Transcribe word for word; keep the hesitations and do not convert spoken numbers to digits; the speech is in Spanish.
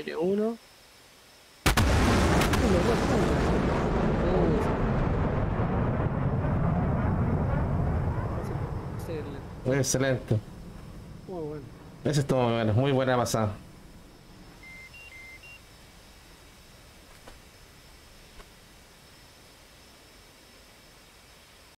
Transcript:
Viene uno. Excelente. Excelente. Muy bueno. Ese estuvo muy bueno, muy buena pasada.